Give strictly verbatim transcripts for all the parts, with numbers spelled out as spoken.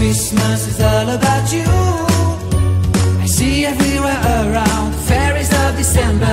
Christmas is all about you. I see everywhere around the fairies of December.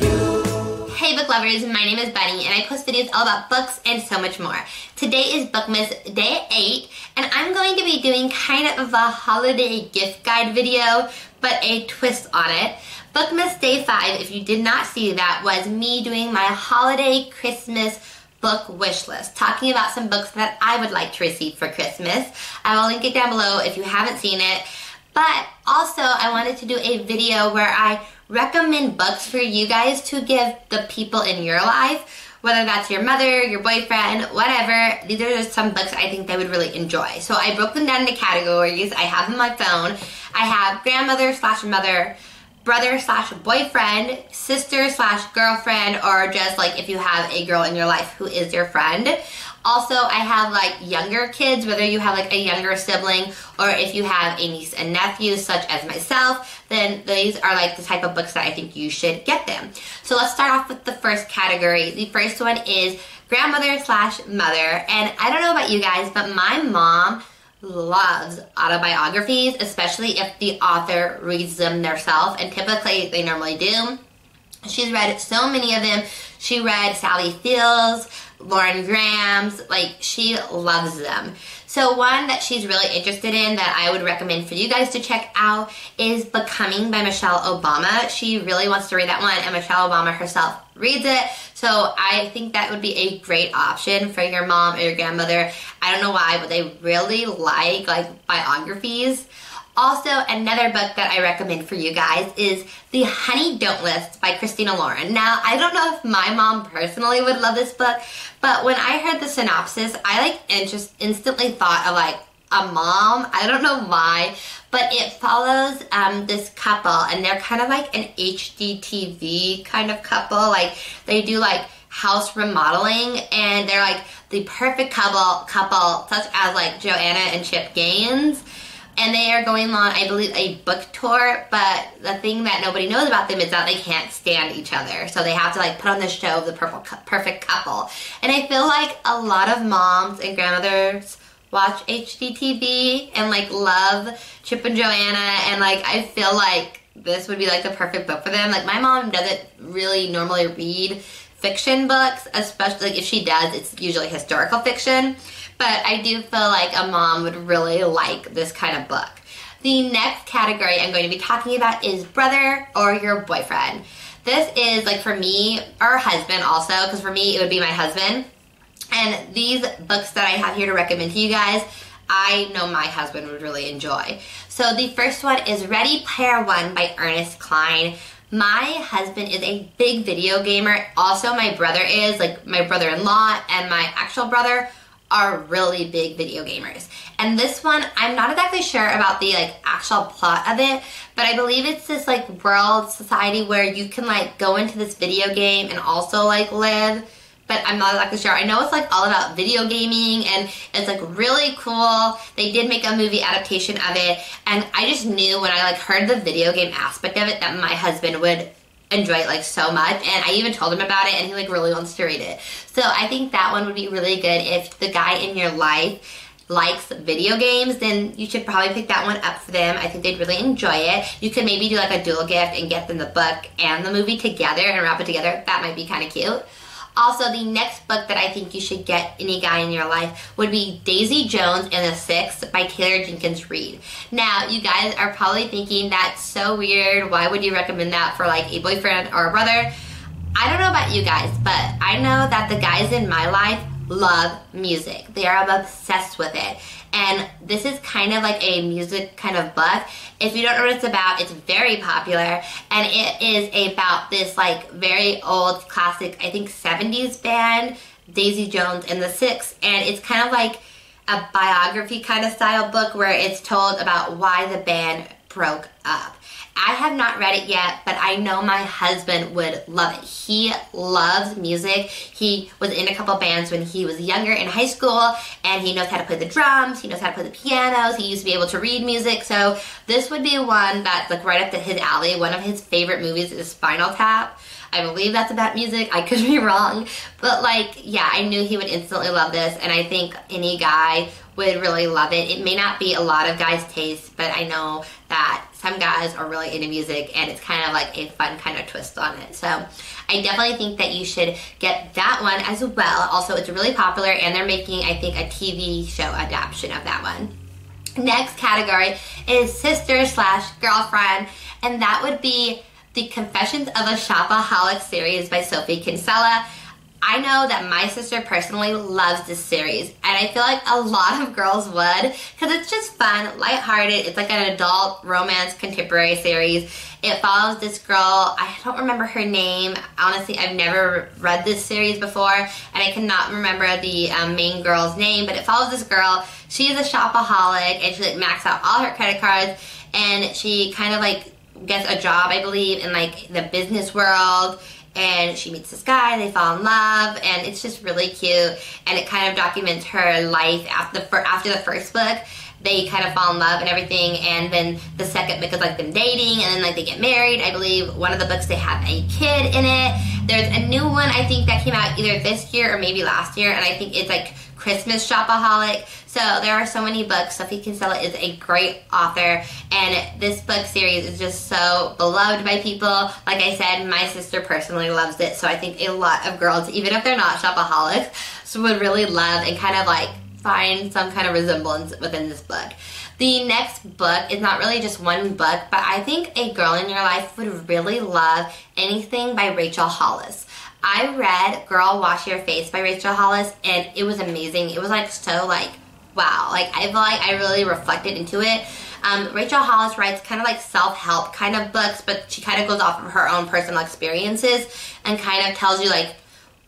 You. Hey book lovers, my name is Bunny and I post videos all about books and so much more. Today is Bookmas Day eight and I'm going to be doing kind of a holiday gift guide video, but a twist on it. Bookmas Day five, if you did not see that, was me doing my holiday Christmas book wish list, talking about some books that I would like to receive for Christmas. I will link it down below if you haven't seen it. But also I wanted to do a video where I recommend books for you guys to give the people in your life, whether that's your mother, your boyfriend, whatever. These are just some books I think they would really enjoy. So I broke them down into categories. I have them on my phone. I have grandmother slash mother, brother slash boyfriend, sister slash girlfriend, or just like if you have a girl in your life who is your friend. Also, I have like younger kids, whether you have like a younger sibling or if you have a niece and nephew such as myself, then these are like the type of books that I think you should get them. So let's start off with the first category. The first one is grandmother slash mother. And I don't know about you guys, but my mom loves autobiographies, especially if the author reads them themselves, and typically they normally do. She's read so many of them. She read Sally Fields, Lauren Graham's, like she loves them. So one that she's really interested in that I would recommend for you guys to check out is Becoming by Michelle Obama. She really wants to read that one and Michelle Obama herself reads it. So I think that would be a great option for your mom or your grandmother. I don't know why, but they really like like biographies. Also, another book that I recommend for you guys is The Honey Don't List by Christina Lauren. Now, I don't know if my mom personally would love this book, but when I heard the synopsis, I like just instantly thought of like a mom. I don't know why, but it follows um, this couple, and they're kind of like an H G T V kind of couple. Like they do like house remodeling, and they're like the perfect couple, couple such as like Joanna and Chip Gaines. And they are going on, I believe, a book tour, but the thing that nobody knows about them is that they can't stand each other. So they have to like put on this show of the purple, perfect couple. And I feel like a lot of moms and grandmothers watch H G T V and like love Chip and Joanna, and like I feel like this would be like the perfect book for them. Like my mom doesn't really normally read fiction books, especially like if she does, it's usually historical fiction. But I do feel like a mom would really like this kind of book. The next category I'm going to be talking about is brother or your boyfriend. This is like for me, or husband also, because for me it would be my husband. And these books that I have here to recommend to you guys, I know my husband would really enjoy. So the first one is Ready Player One by Ernest Cline. My husband is a big video gamer. Also my brother is, like my brother-in-law and my actual brother are really big video gamers. And this one, I'm not exactly sure about the like actual plot of it, but I believe it's this like world society where you can like go into this video game and also like live, but I'm not exactly sure. I know it's like all about video gaming and it's like really cool. They did make a movie adaptation of it, and I just knew when I like heard the video game aspect of it that my husband would enjoy it like so much, and I even told him about it and he like really wants to read it. So I think that one would be really good. If the guy in your life likes video games, then you should probably pick that one up for them. I think they'd really enjoy it. You could maybe do like a dual gift and get them the book and the movie together and wrap it together. That might be kind of cute. Also, the next book that I think you should get any guy in your life would be Daisy Jones and the Six by Taylor Jenkins Reid. Now, you guys are probably thinking that's so weird. Why would you recommend that for like a boyfriend or a brother? I don't know about you guys, but I know that the guys in my life love music. They are obsessed with it. And this is kind of like a music kind of book. If you don't know what it's about, it's very popular. And it is about this like very old classic, I think seventies band, Daisy Jones and the Six. And it's kind of like a biography kind of style book where it's told about why the band broke up. I have not read it yet, but I know my husband would love it. He loves music. He was in a couple bands when he was younger in high school, and he knows how to play the drums, he knows how to play the pianos, he used to be able to read music, so this would be one that's like right up to his alley. One of his favorite movies is Spinal Tap. I believe that's about music. I could be wrong. But like, yeah, I knew he would instantly love this, and I think any guy would really love it. It may not be a lot of guys' taste, but I know that some guys are really into music and it's kind of like a fun kind of twist on it. So I definitely think that you should get that one as well. Also, it's really popular and they're making, I think, a T V show adaptation of that one. Next category is sister slash girlfriend, and that would be the Confessions of a Shopaholic series by Sophie Kinsella. I know that my sister personally loves this series, and I feel like a lot of girls would, because it's just fun, lighthearted. It's like an adult romance contemporary series. It follows this girl, I don't remember her name. Honestly, I've never read this series before, and I cannot remember the um, main girl's name, but it follows this girl. She's a shopaholic, and she like maxes out all her credit cards, and she kind of like gets a job, I believe, in like the business world. And she meets this guy, they fall in love, and it's just really cute. And it kind of documents her life after the, after the first book. They kind of fall in love and everything, and then the second book is like them dating, and then like they get married. I believe one of the books they have a kid in it. There's a new one I think that came out either this year or maybe last year, and I think it's like Christmas Shopaholic. So there are so many books. Sophie Kinsella is a great author, and this book series is just so beloved by people. Like I said, my sister personally loves it, so I think a lot of girls, even if they're not shopaholics, so would really love and kind of like find some kind of resemblance within this book. The next book is not really just one book, but I think a girl in your life would really love anything by Rachel Hollis. I read Girl Wash Your Face by Rachel Hollis, and it was amazing. It was like so like, wow. Like I feel like I really reflected into it. Um, Rachel Hollis writes kind of like self-help kind of books, but she kind of goes off of her own personal experiences and kind of tells you like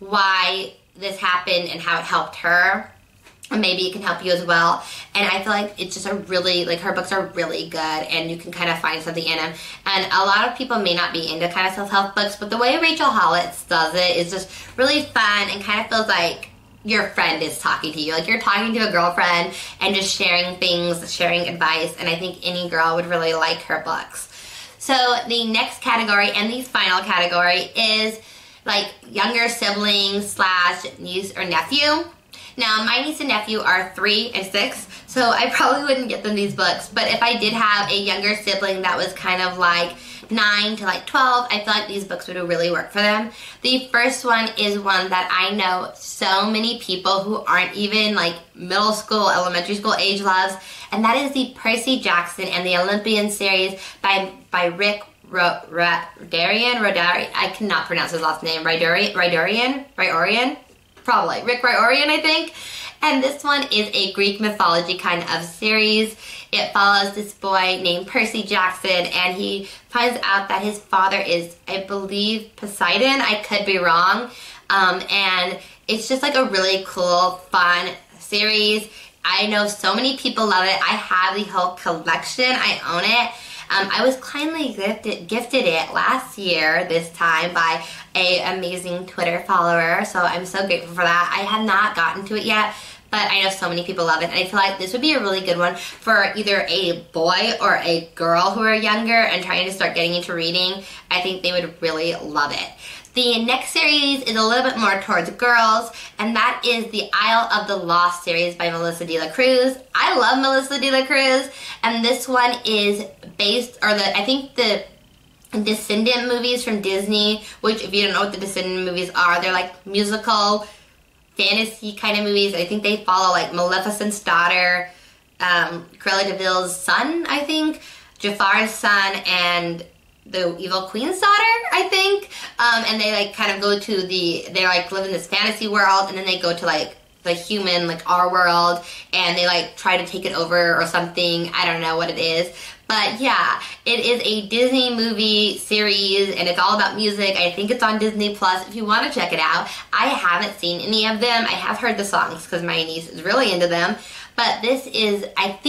why this happened and how it helped her. And maybe it can help you as well. And I feel like it's just a really, like her books are really good and you can kind of find something in them. And a lot of people may not be into kind of self-help books, but the way Rachel Hollis does it is just really fun and kind of feels like your friend is talking to you. Like you're talking to a girlfriend and just sharing things, sharing advice. And I think any girl would really like her books. So the next category and the final category is like younger siblings slash niece or nephew. Now, my niece and nephew are three and six, so I probably wouldn't get them these books. But if I did have a younger sibling that was kind of like nine to like twelve, I feel like these books would really work for them. The first one is one that I know so many people who aren't even like middle school, elementary school age loves, and that is the Percy Jackson and the Olympian series by, by Rick Ro- Ra- Rodarian, Rodarian, I cannot pronounce his last name, Rydarian, Rydarian, Rydarian? Probably. Rick Riordan, I think. And this one is a Greek mythology kind of series. It follows this boy named Percy Jackson, and he finds out that his father is, I believe, Poseidon. I could be wrong. Um, and it's just like a really cool, fun series. I know so many people love it. I have the whole collection. I own it. Um, I was kindly gifted, gifted it last year, this time, by an amazing Twitter follower, so I'm so grateful for that. I have not gotten to it yet, but I know so many people love it, and I feel like this would be a really good one for either a boy or a girl who are younger and trying to start getting into reading. I think they would really love it. The next series is a little bit more towards girls, and that is the Isle of the Lost series by Melissa de la Cruz. I love Melissa de la Cruz, and this one is based, or the I think the Descendant movies from Disney, which if you don't know what the Descendant movies are, they're like musical, fantasy kind of movies. I think they follow like Maleficent's daughter, um, Cruella de Vil's son, I think, Jafar's son, and the Evil Queen's daughter, I think. Um, and they like kind of go to the, they like live in this fantasy world, and then they go to like the human, like our world, and they like try to take it over or something. I don't know what it is. But yeah, it is a Disney movie series, and it's all about music. I think it's on Disney Plus if you want to check it out. I haven't seen any of them. I have heard the songs because my niece is really into them. But this is, I think,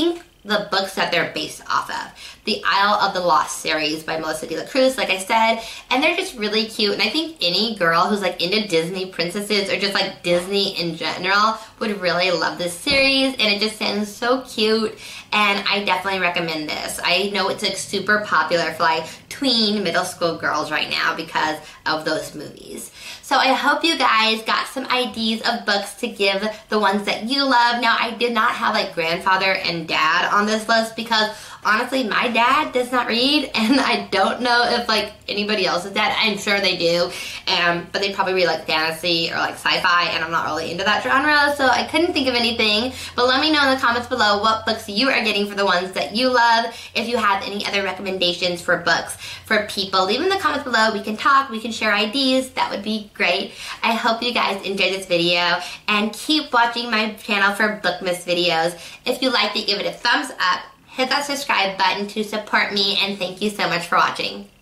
the books that they're based off of. The Isle of the Lost series by Melissa de la Cruz, like I said, and they're just really cute, and I think any girl who's like into Disney princesses or just like Disney in general would really love this series, and it just sounds so cute, and I definitely recommend this. I know it's like super popular for like tween middle school girls right now because of those movies. So I hope you guys got some ideas of books to give the ones that you love. Now, I did not have like grandfather and dad on this list because honestly, my dad does not read, and I don't know if like anybody else's dad. I'm sure they do, um, but they probably read like fantasy or like sci-fi, and I'm not really into that genre, so I couldn't think of anything. But let me know in the comments below what books you are getting for the ones that you love. If you have any other recommendations for books for people, leave in the comments below. We can talk, we can share ideas. That would be great. I hope you guys enjoyed this video, and keep watching my channel for Bookmas videos. If you liked it, give it a thumbs up. Hit that subscribe button to support me, and thank you so much for watching.